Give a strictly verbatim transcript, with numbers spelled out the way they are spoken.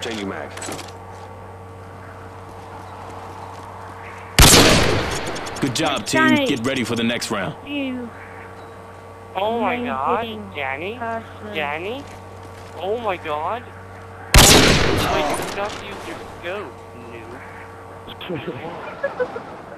Changing mag. Good job, team. Get ready for the next round. You. Oh my god, Danny? Danny? Oh my god. Oh, wait, you forgot to use your scope, noob.